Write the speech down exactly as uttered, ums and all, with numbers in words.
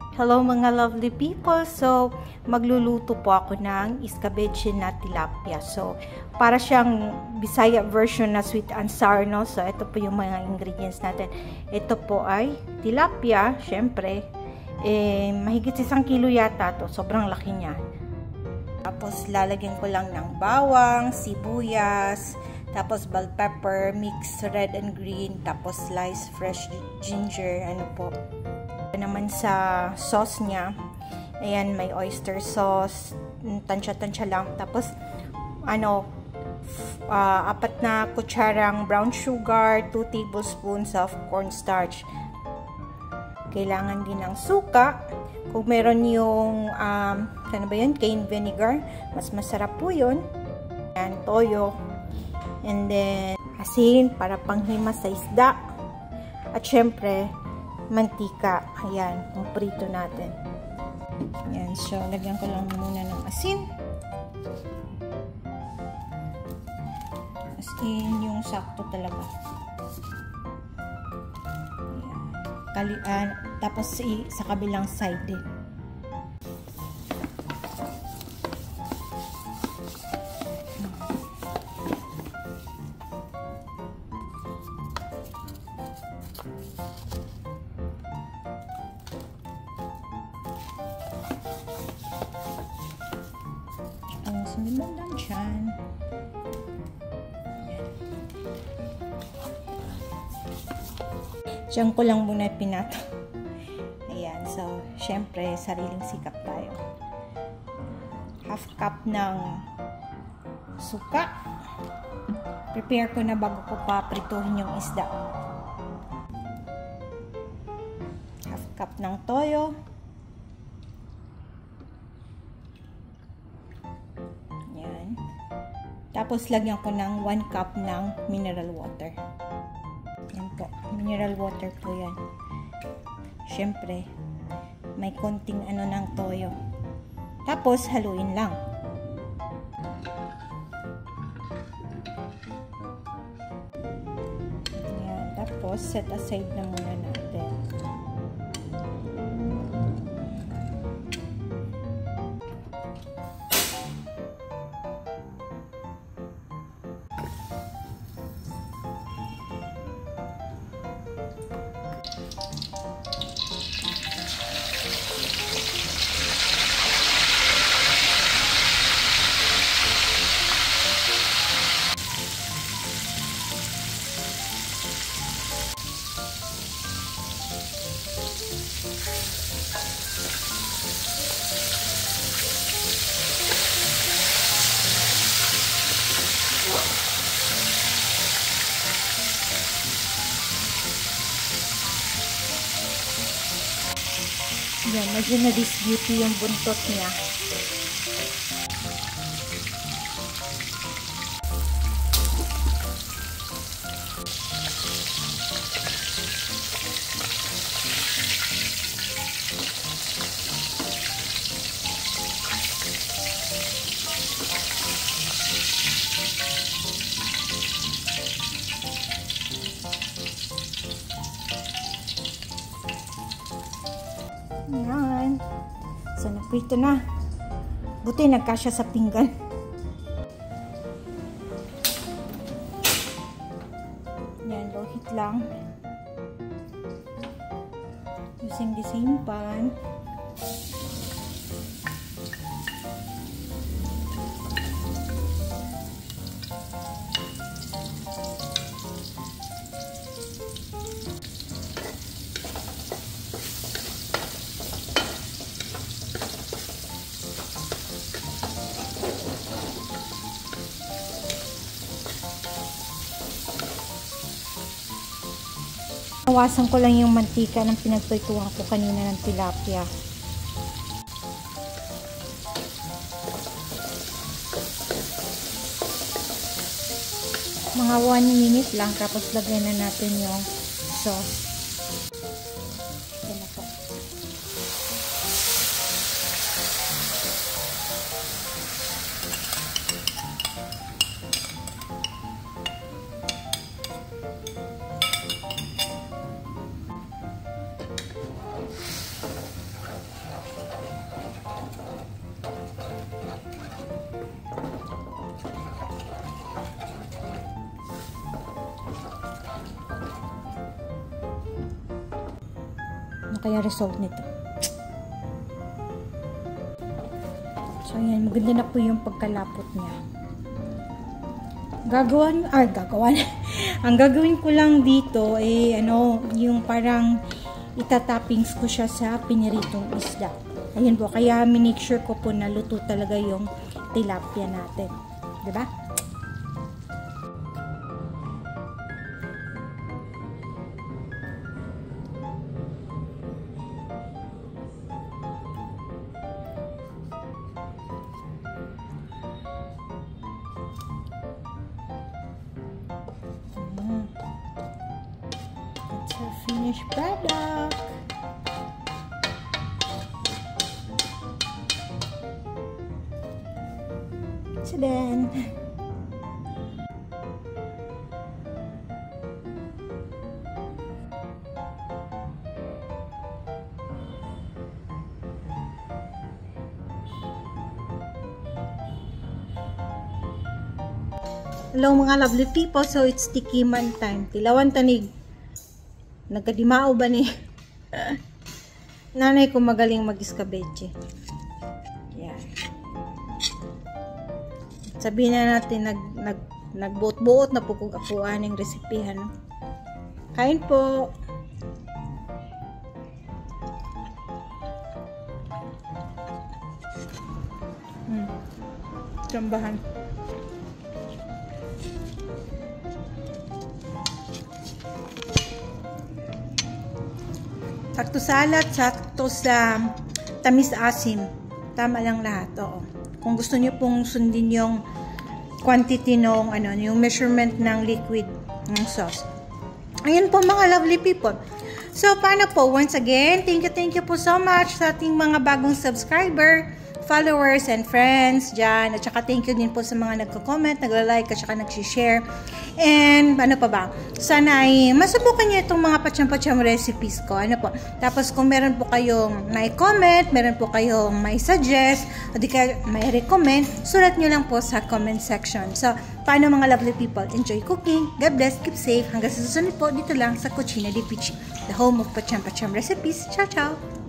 Hello mga lovely people! So, magluluto po ako ng escabeche na tilapia. So, para siyang Bisaya version na sweet and sour, no? So, ito po yung mga ingredients natin. Ito po ay tilapia, syempre. Eh, mahigit isang kilo yata to. Sobrang laki niya. Tapos, lalagyan ko lang ng bawang, sibuyas, tapos bell pepper, mix red and green, tapos sliced fresh ginger, ano po. Naman sa sauce niya, ayan, may oyster sauce, tansya-tansya lang, tapos ano, uh, apat na kutsarang brown sugar, two tablespoons of cornstarch. Kailangan din ng suka. Kung meron yung um, ano ba yun, cane vinegar, mas masarap po yun. Ayan, toyo, and then asin para panghimas sa isda, at syempre mantika. Ayan, yung prito natin. Ayan, so lagyan ko lang muna ng asin. Asin yung sakto talaga. Ayan. Kalian, tapos i, sa kabilang side din. Siniman lang dyan. Diyan ko lang muna pinato. Ayan. So, syempre, sariling sikap tayo. Half cup ng suka. Prepare ko na bago ko pa prituhin yung isda. Half cup ng toyo. Tapos, lagyan ko ng one cup ng mineral water. Yan po. Mineral water po yan. Siyempre, may konting ano ng toyo. Tapos, haluin lang. Yan. Tapos, set aside na muna natin. Yan, medyo na-disbeauty yung buntot niya. Yan. So, naprito na. Buti nagkasya sa pinggan. Yan, low heat lang. Using the same pan. Nawasan ko lang yung mantika ng pinagprituhan ko kanina ng tilapia. Mga one minute lang, tapos lagyan na natin yung sauce. Ito na po. kaya result nito. So, ayan. Maganda na po yung pagkalapot niya. Gagawan, ah, gagawan. Ang gagawin ko lang dito, eh, ano, yung parang itatappings ko siya sa piniritong isda. Ayan po. Kaya, minake sure ko po na luto talaga yung tilapia natin. Diba? That's our finished product. So then, hello mga lovely people, so it's tikiman time. Tilawan tanig. Nagkadimao ba ni? Nanay ko magaling mag-iskabeche. Yan. Sabihin na natin, nag, nag, nagbuot-buot na po kung akuan ng resipihan. No? Kain po! Hmm. Tsambahan. Sakto salad, sakto sa tamis-asim. Tama lang lahat, oo. Kung gusto niyo pong sundin yung quantity ng ano, yung measurement ng liquid ng sauce. Ayan po mga lovely people. So, paano po? Once again, thank you, thank you po so much sa ating mga bagong subscriber, followers, and friends dyan. At saka thank you din po sa mga nagko-comment, nagla-like, at saka nag-share. And ano pa ba? Sana ay masubukan niyo itong mga patsyam-patsyam recipes ko. Ano po? Tapos kung meron po kayong may comment, meron po kayong may suggest, o di kaya may recommend, sulat niyo lang po sa comment section. So, paano mga lovely people? Enjoy cooking. God bless. Keep safe. Hanggang sa susunod po dito lang sa Cucina di Pichi, the home of patsyam-patsyam recipes. Ciao, ciao!